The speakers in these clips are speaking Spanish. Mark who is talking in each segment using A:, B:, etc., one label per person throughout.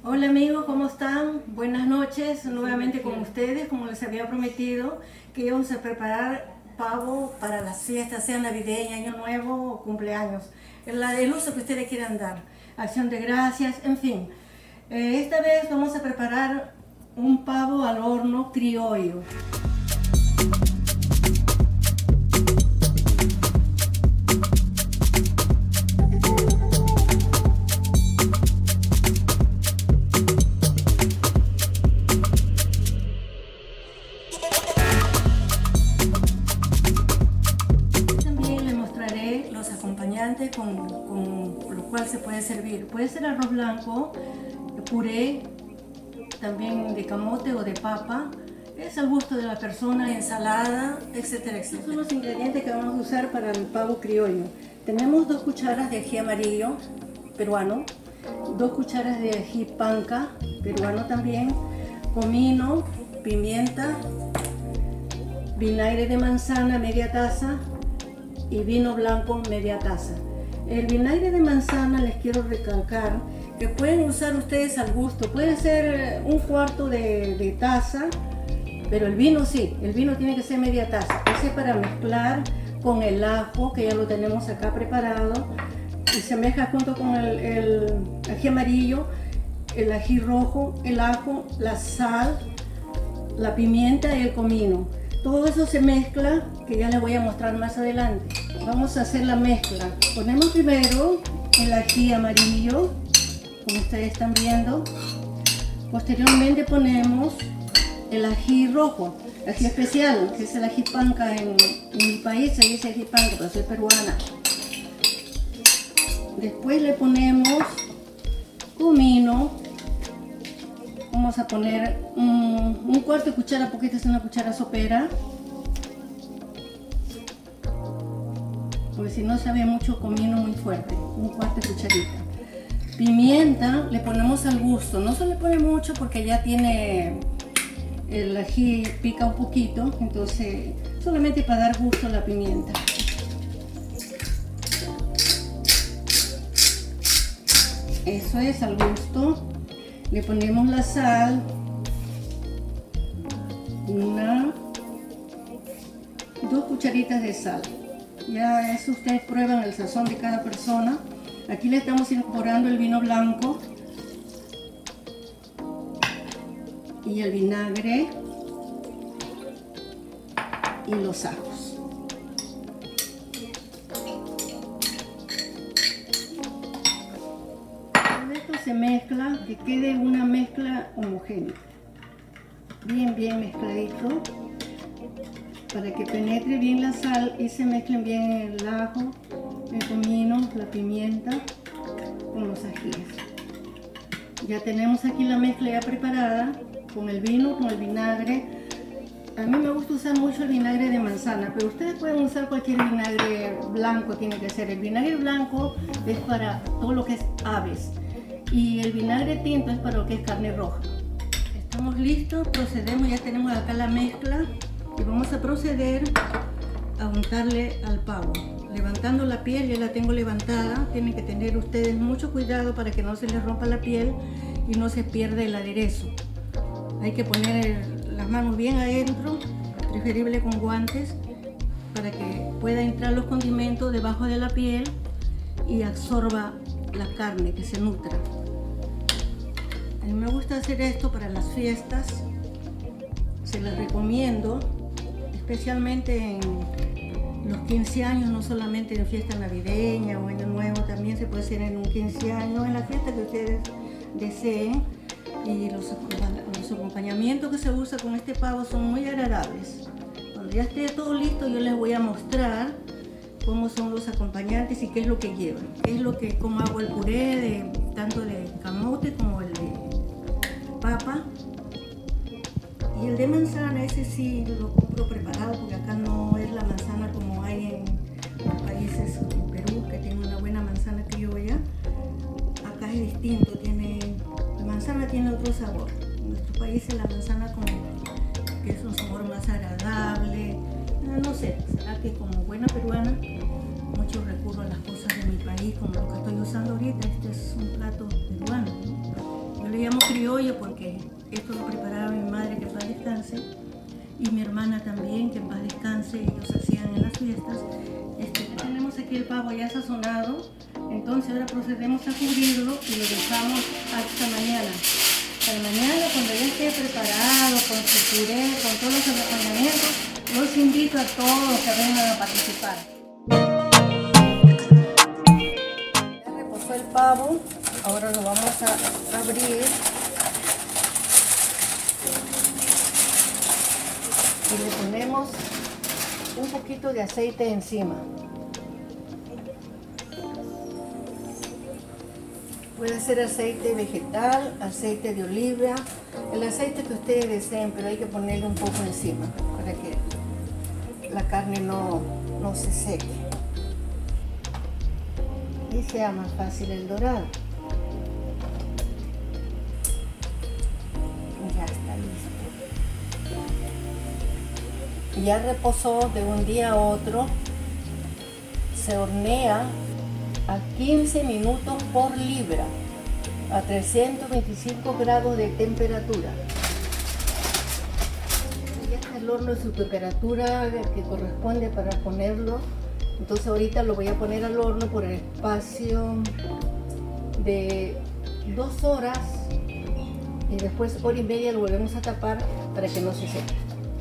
A: Hola amigos, ¿cómo están? Buenas noches, nuevamente con ustedes, como les había prometido, que íbamos a preparar pavo para las fiestas, sea navideña, año nuevo o cumpleaños, el uso que ustedes quieran dar, acción de gracias, en fin. Esta vez vamos a preparar un pavo al horno criollo. Los acompañantes con lo cual se puede servir. Puede ser arroz blanco, puré, también de camote o de papa. Es al gusto de la persona, ensalada, etcétera, etcétera. Estos son los ingredientes que vamos a usar para el pavo criollo. Tenemos 2 cucharas de ají amarillo, peruano, 2 cucharas de ají panca, peruano también, comino, pimienta, vinagre de manzana, media taza, y vino blanco, media taza. El vinagre de manzana les quiero recalcar que pueden usar ustedes al gusto, puede ser 1/4 de taza, pero el vino sí, el vino tiene que ser media taza. Ese es para mezclar con el ajo, que ya lo tenemos acá preparado, y se mezcla junto con el ají amarillo, el ají rojo, el ajo, la sal, la pimienta y el comino. Todo eso se mezcla, que ya les voy a mostrar más adelante. Vamos a hacer la mezcla. Ponemos primero el ají amarillo, como ustedes están viendo. Posteriormente ponemos el ají rojo, ají especial, que es el ají panca. En mi país se dice ají panca, pero soy peruana. Después le ponemos comino. Vamos a poner un 1/4 de cuchara, porque esta es una cuchara sopera, porque si no sabe mucho comino muy fuerte. 1/4 de cucharita. Pimienta le ponemos al gusto, no se le pone mucho porque ya tiene el ají, pica un poquito, entonces solamente para dar gusto a la pimienta. Eso es al gusto. Le ponemos la sal, 2 cucharitas de sal. Ya eso ustedes prueban el sazón de cada persona. Aquí le estamos incorporando el vino blanco y el vinagre y los ajos. Se mezcla, que quede una mezcla homogénea, bien mezcladito, para que penetre bien la sal y se mezclen bien el ajo, el comino, la pimienta con los ajíes. Ya tenemos aquí la mezcla ya preparada con el vino, con el vinagre. A mí me gusta usar mucho el vinagre de manzana, pero ustedes pueden usar cualquier vinagre blanco, tiene que ser. El vinagre blanco es para todo lo que es aves. Y el vinagre tinto es para lo que es carne roja. Estamos listos, procedemos, ya tenemos acá la mezcla y vamos a proceder a untarle al pavo. Levantando la piel, ya la tengo levantada, tienen que tener ustedes mucho cuidado para que no se les rompa la piel y no se pierda el aderezo. Hay que poner las manos bien adentro, preferible con guantes, para que pueda entrar los condimentos debajo de la piel y absorba la carne, que se nutra. A mí me gusta hacer esto para las fiestas, se las recomiendo, especialmente en los 15 años, no solamente en fiesta navideña o año nuevo, también se puede hacer en un 15 años, en la fiesta que ustedes deseen. Y los acompañamientos que se usa con este pavo son muy agradables. Cuando ya esté todo listo, yo les voy a mostrar cómo son los acompañantes y qué es lo que llevan. Cómo hago el puré, tanto de camote como el de papa. Y el de manzana, ese sí lo compro preparado, porque acá no es la manzana como hay en los países como Perú, que tiene una buena manzana criolla. Acá es distinto, la manzana tiene otro sabor. En nuestros países la manzana que es un sabor más agradable. No sé, será que como buena peruana mucho recurro a las cosas de mi país, como lo que estoy usando ahorita. Este es un plato peruano, ¿no? Yo le llamo criollo porque esto lo preparaba mi madre, que en paz descanse, y mi hermana también, que en paz descanse, ellos hacían en las fiestas. Tenemos aquí el pavo ya sazonado, entonces ahora procedemos a cubrirlo y lo dejamos hasta mañana. Para mañana, cuando ya esté preparado, con su puré, con todos los acompañamientos, los invito a todos que vengan a participar. Ya reposó el pavo, ahora lo vamos a abrir. Y le ponemos un poquito de aceite encima. Puede ser aceite vegetal, aceite de oliva, el aceite que ustedes deseen, pero hay que ponerle un poco encima para que la carne no se seque y sea más fácil el dorado. Ya está listo. Ya reposó de un día a otro. Se hornea a 15 minutos por libra, a 325 grados de temperatura. Ya está el horno en su temperatura que corresponde para ponerlo. Entonces ahorita lo voy a poner al horno por el espacio de 2 horas y después hora y media lo volvemos a tapar para que no se seque.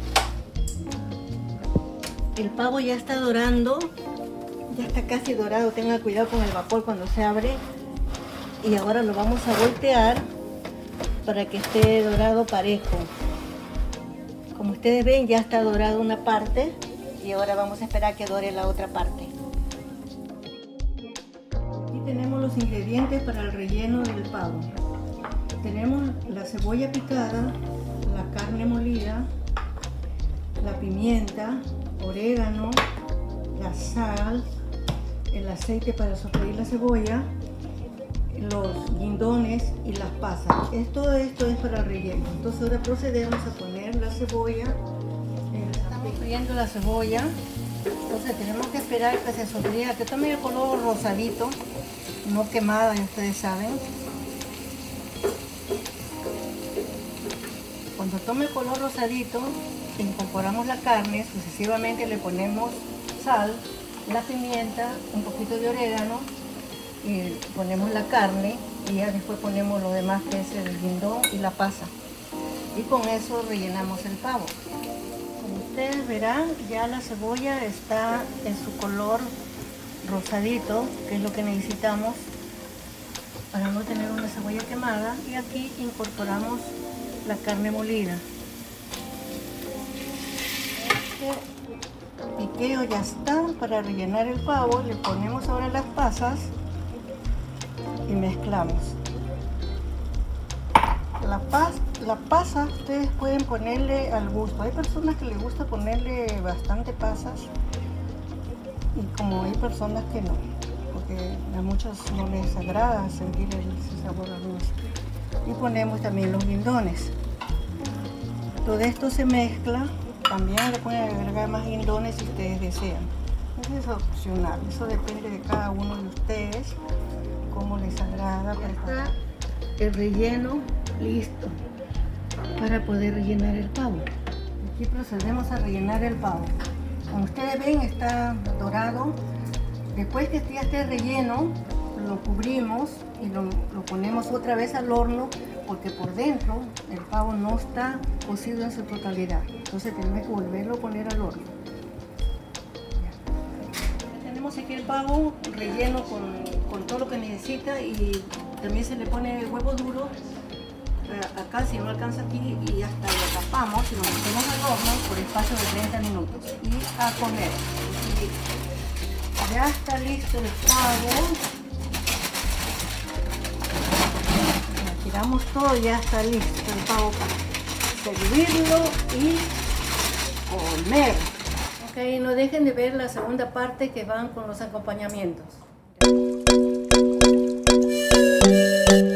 A: El pavo ya está dorando. Ya está casi dorado, tenga cuidado con el vapor cuando se abre. Y ahora lo vamos a voltear para que esté dorado parejo. Como ustedes ven, ya está dorado una parte y ahora vamos a esperar que dore la otra parte. Aquí tenemos los ingredientes para el relleno del pavo. Tenemos la cebolla picada, la carne molida, la pimienta, orégano, la sal, el aceite para sofreír la cebolla, los guindones y las pasas. Todo esto es para el relleno. Entonces ahora procedemos a poner la cebolla. Estamos friendo la cebolla. Entonces tenemos que esperar que se sofría, que tome el color rosadito, no quemada, ustedes saben. Cuando tome el color rosadito, incorporamos la carne, sucesivamente le ponemos sal, la pimienta, un poquito de orégano y ponemos la carne y ya después ponemos lo demás que es el guindón y la pasa y con eso rellenamos el pavo. Como ustedes verán, ya la cebolla está en su color rosadito, que es lo que necesitamos para no tener una cebolla quemada, y aquí incorporamos la carne molida. Piqueo ya está para rellenar el pavo. Le ponemos ahora las pasas y mezclamos. La pasa ustedes pueden ponerle al gusto. Hay personas que les gusta ponerle bastante pasas y como hay personas que no, porque a muchos no les agrada sentir el sabor a dulce. Y ponemos también los guindones. Todo esto se mezcla. También le pueden agregar más guindones si ustedes desean. Eso es opcional, eso depende de cada uno de ustedes, cómo les agrada. Está el relleno listo para poder rellenar el pavo. Aquí procedemos a rellenar el pavo. Como ustedes ven, está dorado. Después que ya esté relleno, lo cubrimos y lo ponemos otra vez al horno, porque por dentro el pavo no está cocido en su totalidad. Entonces tenemos que volverlo a poner al horno. Ya tenemos aquí el pavo relleno con todo lo que necesita, y también se le pone huevo duro acá si no alcanza aquí, y hasta lo tapamos y lo metemos al horno por espacio de 30 minutos y a comer. Y ya está listo el pavo. Tiramos todo, ya está listo el pavo para servirlo y comer. Ok, no dejen de ver la segunda parte que van con los acompañamientos.